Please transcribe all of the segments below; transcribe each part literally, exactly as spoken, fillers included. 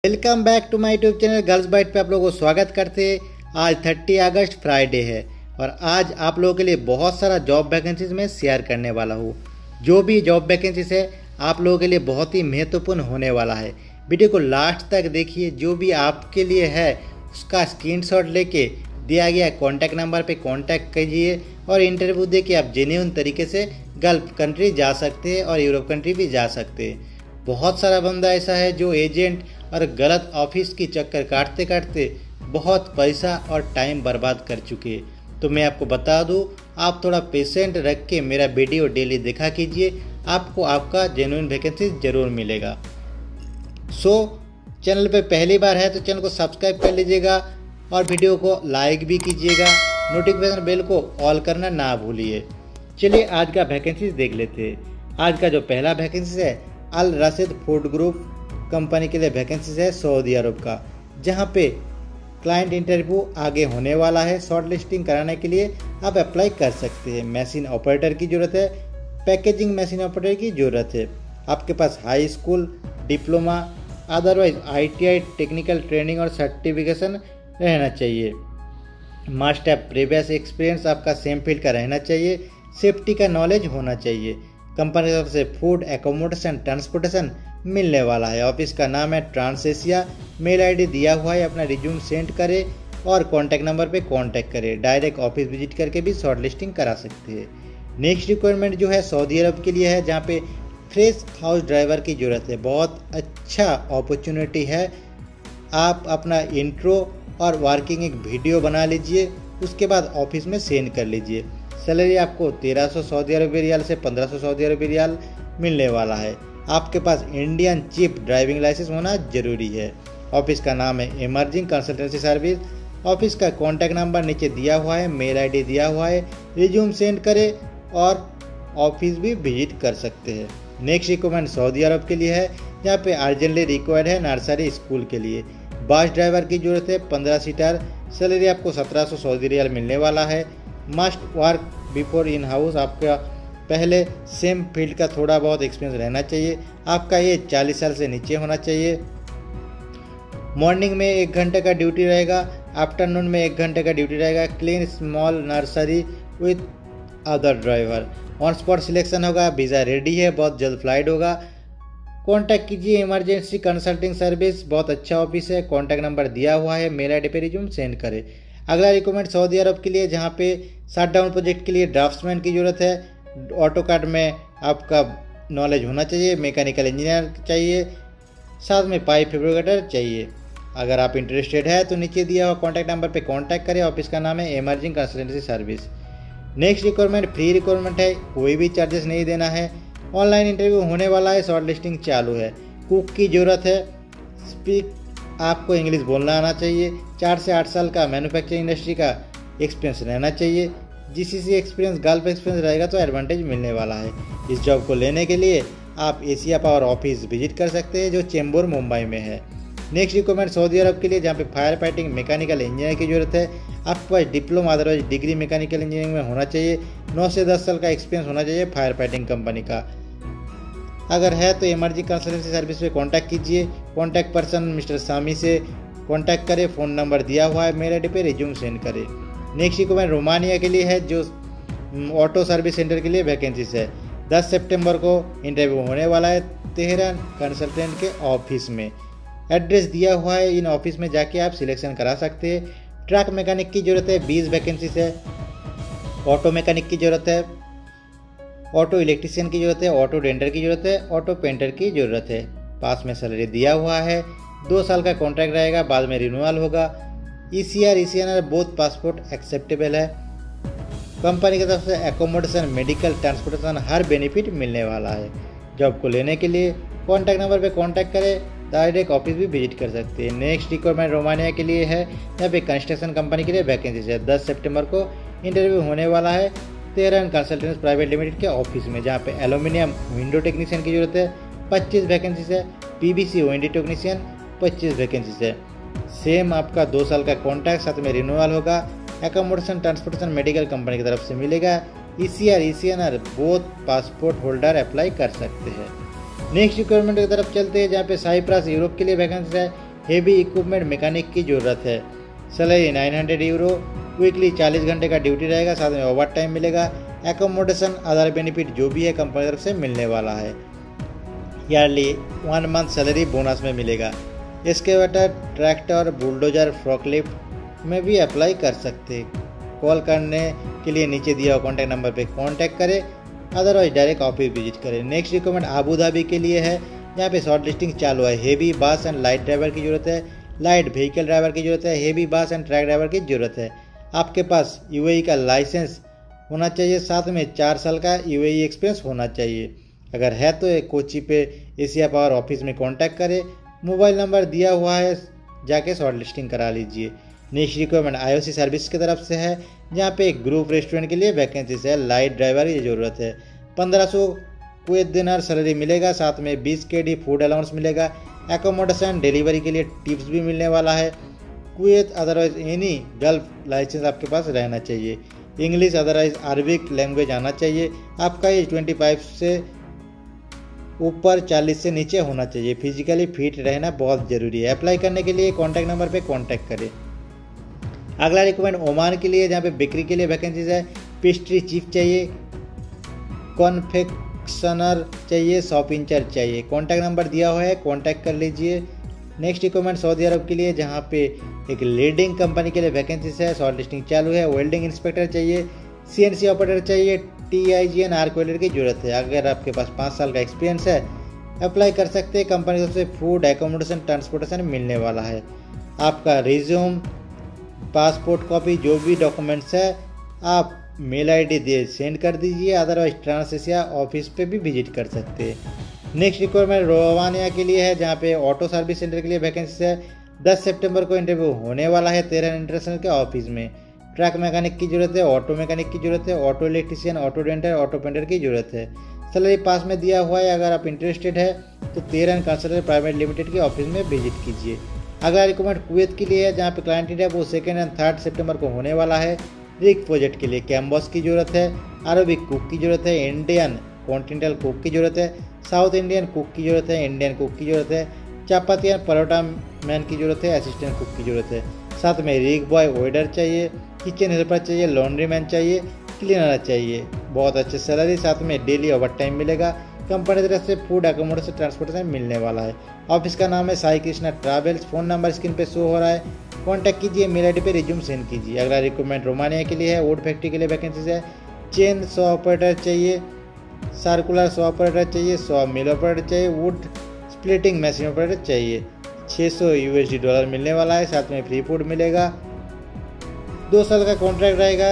Welcome back to my YouTube channel Girls Bite पे आप लोगों को स्वागत करते हैं। आज तीस अगस्त फ्राइडे है और आज आप लोगों के लिए बहुत सारा जॉब वैकेंसीज में शेयर करने वाला हूँ। जो भी जॉब वैकेंसीज है आप लोगों के लिए बहुत ही महत्वपूर्ण होने वाला है। वीडियो को लास्ट तक देखिए। जो भी आपके लिए है उसका स्क्रीनशॉट लेके दिया गया कॉन्टैक्ट नंबर पे कांटेक्ट कीजिए और इंटरव्यू दे के आप जेन्युइन तरीके से गल्फ कंट्री जा सकते हैं और यूरोप कंट्री भी जा सकते हैं। बहुत सारा बंदा ऐसा है जो एजेंट और गलत ऑफिस की चक्कर काटते काटते बहुत पैसा और टाइम बर्बाद कर चुके हैं। तो मैं आपको बता दूं, आप थोड़ा पेशेंट रख के मेरा वीडियो डेली देखा कीजिए, आपको आपका जेन्युइन वैकेंसी ज़रूर मिलेगा। सो चैनल पे पहली बार है तो चैनल को सब्सक्राइब कर लीजिएगा और वीडियो को लाइक भी कीजिएगा। नोटिफिकेशन बेल को ऑल करना ना भूलिए। चलिए आज का वैकेंसी देख लेते हैं। आज का जो पहला वैकेंसी है Al Rashid food group company के लिए वैकेंसी है सऊदी अरब का, जहां पे क्लाइंट इंटरव्यू आगे होने वाला है। शॉर्ट लिस्टिंग कराने के लिए आप अप्लाई कर सकते हैं। मशीन ऑपरेटर की ज़रूरत है, पैकेजिंग मशीन ऑपरेटर की ज़रूरत है। आपके पास high school diploma otherwise ITI technical training और सर्टिफिकेशन रहना चाहिए। मस्ट हैव प्रीवियस एक्सपीरियंस आपका सेम फील्ड का रहना चाहिए। सेफ्टी का नॉलेज होना चाहिए। कंपनी की तरफ से फूड एकोमोडेशन ट्रांसपोर्टेशन मिलने वाला है। ऑफिस का नाम है ट्रांस एशिया। मेल आईडी दिया हुआ है, अपना रिज्यूम सेंड करें और कॉन्टैक्ट नंबर पे कांटेक्ट करें। डायरेक्ट ऑफिस विजिट करके भी शॉर्ट लिस्टिंग करा सकते हैं। नेक्स्ट रिक्वायरमेंट जो है सऊदी अरब के लिए है, जहाँ पे फ्रेश हाउस ड्राइवर की ज़रूरत है। बहुत अच्छा अपॉर्चुनिटी है। आप अपना इंट्रो और वर्किंग एक वीडियो बना लीजिए, उसके बाद ऑफिस में सेंड कर लीजिए। सैलरी आपको तेरह सौ सऊदी अरब रियाल से पंद्रह सौ सऊदी अरब रियाल मिलने वाला है। आपके पास इंडियन चीप ड्राइविंग लाइसेंस होना जरूरी है। ऑफिस का नाम है इमर्जिंग कंसल्टेंसी सर्विस। ऑफिस का कॉन्टैक्ट नंबर नीचे दिया हुआ है, मेल आईडी दिया हुआ है। रिज्यूम सेंड करें और ऑफिस भी विजिट कर सकते हैं। नेक्स्ट रिक्वायरमेंट सऊदी अरब के लिए है, जहाँ पे अर्जेंटली रिक्वायर्ड है नर्सरी स्कूल के लिए। बस ड्राइवर की जरूरत है, पंद्रह सीटर। सैलरी आपको सत्रह सौ सऊदी रियाल मिलने वाला है। Must work before in house. आपका पहले सेम फील्ड का थोड़ा बहुत एक्सपीरियंस रहना चाहिए। आपका ये चालीस साल से नीचे होना चाहिए। मॉर्निंग में एक घंटे का ड्यूटी रहेगा, आफ्टरनून में एक घंटे का ड्यूटी रहेगा। Clean small nursery with other driver. On spot selection होगा। वीज़ा रेडी है, बहुत जल्द फ्लाइट होगा। कॉन्टैक्ट कीजिए इमरजेंसी कंसल्टिंग सर्विस। बहुत अच्छा ऑफिस है, कॉन्टैक्ट नंबर दिया हुआ है, मेल आई डी पे रिज्यूम सेंड करें। अगला रिक्वायरमेंट सऊदी अरब के लिए, जहाँ पे शट डाउन प्रोजेक्ट के लिए ड्राफ्ट्समैन की ज़रूरत है। ऑटो कार्ड में आपका नॉलेज होना चाहिए। मैकेनिकल इंजीनियर चाहिए, साथ में पाइप फैब्रिकेटर चाहिए। अगर आप इंटरेस्टेड है तो नीचे दिया हुआ कॉन्टैक्ट नंबर पे कांटेक्ट करें। ऑफिस का नाम है emerging consultancy service. Next requirement free requirement है, कोई भी चार्जेस नहीं देना है। ऑनलाइन इंटरव्यू होने वाला है, शॉर्ट लिस्टिंग चालू है। कुक की ज़रूरत है। स्पीक आपको इंग्लिश बोलना आना चाहिए। चार से आठ साल का मैन्युफैक्चरिंग इंडस्ट्री का एक्सपीरियंस रहना चाहिए। जीसीसी एक्सपीरियंस गल्फ एक्सपीरियंस रहेगा तो एडवांटेज मिलने वाला है। इस जॉब को लेने के लिए आप एशिया पावर ऑफिस विजिट कर सकते हैं, जो चेंबूर मुंबई में है। नेक्स्ट रिक्वायरमेंट सऊदी अरब के लिए, जहाँ पे फायर फाइटिंग मैकेनिकल इंजीनियर की जरूरत है। आपके पास diploma otherwise degree mechanical engineering में होना चाहिए। नौ से दस साल का एक्सपीरियंस होना चाहिए फायर फाइटिंग कंपनी का। अगर है तो इमर्जिंग कंसल्टेंसी सर्विस पे कांटेक्ट कीजिए। कांटेक्ट पर्सन मिस्टर सामी से कांटेक्ट करें, फ़ोन नंबर दिया हुआ है, मेल आई डी पे रिज्यूम सेंड करें। नेक्स्ट रिक्वायरमेंट रोमानिया के लिए है, जो ऑटो सर्विस सेंटर के लिए वैकेंसीज है। दस सितंबर को इंटरव्यू होने वाला है तेहरान कंसल्टेंट के ऑफिस में। एड्रेस दिया हुआ है, इन ऑफिस में जाके आप सिलेक्शन करा सकते हैं। ट्रक मैकेनिक की ज़रूरत है, बीस वैकेंसीज है। ऑटो मैकेनिक की ज़रूरत है। ऑटो इलेक्ट्रीशियन की ज़रूरत है। ऑटो डेंटर की ज़रूरत है। ऑटो पेंटर की ज़रूरत है। पास में सैलरी दिया हुआ है। दो साल का कॉन्ट्रैक्ट रहेगा, बाद में रिन्यूअल होगा। E C R E C N R both passport acceptable है। कंपनी की तरफ से एकोमोडेशन मेडिकल ट्रांसपोर्टेशन हर बेनिफिट मिलने वाला है। जॉब को लेने के लिए कॉन्टैक्ट नंबर पे कांटेक्ट करें, डायरेक्ट ऑफिस भी विजिट कर सकते हैं। नेक्स्ट रिक्वायरमेंट रोमानिया के लिए है, यहाँ पे कंस्ट्रक्शन कंपनी के लिए वैकेंसी है। दस सितंबर को इंटरव्यू होने वाला है तेहरान कंसल्टेंट्स प्राइवेट लिमिटेड के ऑफिस में, जहाँ पे एल्यूमिनियम विंडो टेक्नीशियन की जरूरत है। पच्चीस वैकेंसीज है। पीवीसी विंडो टेक्नीशियन पच्चीस वैकेंसीज है। सेम आपका दो साल का कॉन्ट्रैक्ट, साथ में रिन्यूअल होगा। एकोमोडेशन ट्रांसपोर्टेशन मेडिकल कंपनी की तरफ से मिलेगा। E C R E C N R both passport holder apply कर सकते हैं। नेक्स्ट रिक्वायरमेंट की तरफ चलते हैं, जहाँ पे साइप्रस यूरोप के लिए वैकेंसी है। हेवी इक्विपमेंट मैकेनिक की ज़रूरत है। सैलरी नौ सौ यूरो, वीकली चालीस घंटे का ड्यूटी रहेगा, साथ में ओवर टाइम मिलेगा। एकोमोडेशन अदर बेनिफिट जो भी है कंपनी की तरफ से मिलने वाला है। Yearly one month salary bonus में मिलेगा। इसके बाद ट्रैक्टर, बुलडोजर, फॉकलिफ्ट में भी अप्लाई कर सकते। कॉल करने के लिए नीचे दिया हुआ कॉन्टैक्ट नंबर पे कांटेक्ट करें, अदरवाइज डायरेक्ट ऑफिस विजिट करें। नेक्स्ट रिक्वायरमेंट आबू धाबी के लिए है, यहाँ पे शॉर्ट लिस्टिंग चालू है। हेवी बस एंड लाइट ड्राइवर की ज़रूरत है, लाइट व्हीकल ड्राइवर की ज़रूरत है, हेवी बस एंड ट्रक ड्राइवर की ज़रूरत है। आपके पास यूएई का लाइसेंस होना चाहिए, साथ में चार साल का यूएई एक्सपीरियंस होना चाहिए। अगर है तो एक कोची पे एशिया पावर ऑफिस में कांटेक्ट करें, मोबाइल नंबर दिया हुआ है, जाके शॉर्ट लिस्टिंग करा लीजिए। नेक्स्ट रिक्वायरमेंट आईओसी सर्विस की तरफ से है, जहाँ पे एक ग्रुप रेस्टोरेंट के लिए वैकेंसीज है, लाइट ड्राइवर की ज़रूरत है। पंद्रह सौ कुवैत दिनार सैलरी मिलेगा, साथ में बीस के डी फूड अलाउंस मिलेगा। एकोमोडेशन डिलीवरी के लिए टिप्स भी मिलने वाला है। Kuwait otherwise any Gulf license आपके पास रहना चाहिए। इंग्लिश अदरवाइज अरबिक लैंग्वेज आना चाहिए। आपका एज पच्चीस से ऊपर चालीस से नीचे होना चाहिए। फिजिकली फिट रहना बहुत ज़रूरी है। अप्लाई करने के लिए कॉन्टैक्ट नंबर पे कॉन्टैक्ट करें। अगला रिक्वायरमेंट ओमान के लिए, जहाँ पे बेकरी के लिए वैकेंसीज है। पेस्ट्री चीफ चाहिए, कॉन्फेक्शनर चाहिए, शॉप इंचार्ज चाहिए। कॉन्टैक्ट नंबर दिया हुआ है, कॉन्टैक्ट कर लीजिए। नेक्स्ट रिक्वायरमेंट सऊदी अरब के लिए, जहाँ पे एक लीडिंग कंपनी के लिए वैकेंसीज है, शॉर्ट लिस्टिंग चालू है। वेल्डिंग इंस्पेक्टर चाहिए, सीएनसी ऑपरेटर चाहिए, टीआईजीएन आर्क वेल्डर की जरूरत है। अगर आपके पास पाँच साल का एक्सपीरियंस है अप्लाई कर सकते हैं। कंपनी की तरफ से फूड, एकोमोडेशन, ट्रांसपोर्टेशन मिलने वाला है। आपका रिज्यूम, पासपोर्ट कॉपी, जो भी डॉक्यूमेंट्स है आप मेल आईडी दे सेंड कर दीजिए, अदरवाइज ट्रांस एशिया ऑफिस पे भी विजिट कर सकते हैं। नेक्स्ट रिक्वायरमेंट रोमानिया के लिए है, जहाँ पे ऑटो सर्विस सेंटर के लिए वैकेंसी है। दस सितंबर को इंटरव्यू होने वाला है तेरह इंटरनेशनल के ऑफिस में। ट्रक मैकेनिक की जरूरत है, ऑटो मैकेनिक की जरूरत है, auto electrician, auto denter, auto painter की जरूरत है। सैलरी पास में दिया हुआ है। अगर आप इंटरेस्टेड है तो तेरह कंसल्टेंट प्राइवेट लिमिटेड के ऑफिस में विजिट कीजिए। अगला रिक्वायरमेंट कुवैत के लिए है, जहाँ पे क्लाइंट है वो सेकेंड एंड थर्ड सितंबर को होने वाला है। रिग प्रोजेक्ट के लिए कैम्बॉस की जरूरत है, अरबिक कुक की जरूरत है, इंडियन कॉन्टिनेंटल कुक की जरूरत है, साउथ इंडियन कुक की जरूरत है, इंडियन कुक की जरूरत है, चापातियन परोटा मैन की जरूरत है, असिस्टेंट कुक की जरूरत है। साथ में रिग बॉय, वेटर चाहिए, किचन हेल्पर चाहिए, लॉन्ड्री मैन चाहिए, क्लीनर चाहिए। बहुत अच्छे सैलरी, साथ में डेली ओवर टाइम मिलेगा। कंपनी की तरफ से फूड, एकोमोडेशन, ट्रांसपोर्टेशन मिलने वाला है। ऑफिस का नाम है Sai Krishna travels. Phone number screen पे शो हो रहा है, कांटेक्ट कीजिए, मेल आईडी पे रिज्यूम सेंड कीजिए। अगला रिक्वायरमेंट रोमानिया के लिए है, वुड फैक्ट्री के लिए वैकेंसीज है। चेन सौ ऑपरेटर चाहिए, सर्कुलर सौ ऑपरेटर चाहिए, सौ मिल ऑपरेटर चाहिए, वुड स्प्लिटिंग मशीन ऑपरेटर चाहिए। छः सौ यूएसडी डॉलर मिलने वाला है, साथ में फ्री फूड मिलेगा। दो साल का कॉन्ट्रैक्ट रहेगा।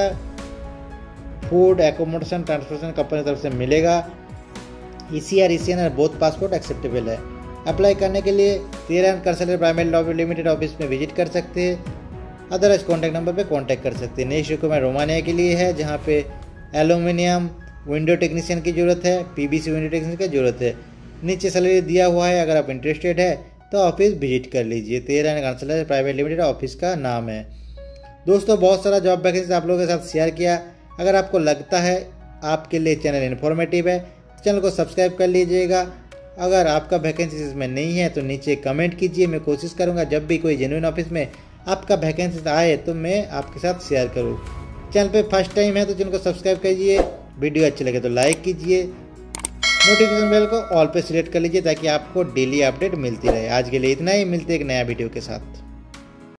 फूड, एकोमोडेशन, ट्रांसपोर्टेशन कंपनी की तरफ से मिलेगा। ECR, ECNR both passport acceptable है। अप्लाई करने के लिए तेरह consultant private lobby limited office में विजिट कर सकते हैं, अदरवाइज कॉन्टैक्ट नंबर पे कांटेक्ट कर सकते हैं। नेक्स्ट रिक्वायरमेंट रोमानिया के लिए है, जहाँ पे एल्यूमिनियम विंडो टेक्नीशियन की जरूरत है, पीवीसी विंडो टेक्नीशियन की जरूरत है। नीचे सैलरी दिया हुआ है, अगर आप इंटरेस्टेड है तो ऑफिस विजिट कर लीजिए। तेरह कंसल्टेंट प्राइवेट लिमिटेड ऑफिस का नाम है। दोस्तों, बहुत सारा जॉब वैकेंसी आप लोगों के साथ शेयर किया। अगर आपको लगता है आपके लिए चैनल इन्फॉर्मेटिव है, चैनल को सब्सक्राइब कर लीजिएगा। अगर आपका वैकेंसी इसमें नहीं है तो नीचे कमेंट कीजिए, मैं कोशिश करूंगा जब भी कोई जेन्युइन ऑफिस में आपका वैकेंसी आए तो मैं आपके साथ शेयर करूं। चैनल पे फर्स्ट टाइम है तो चैनल को सब्सक्राइब कीजिए, वीडियो अच्छी लगे तो लाइक कीजिए, नोटिफिकेशन बेल को ऑल पे सिलेक्ट कर लीजिए ताकि आपको डेली अपडेट मिलती रहे। आज के लिए इतना ही, मिलते एक नया वीडियो के साथ।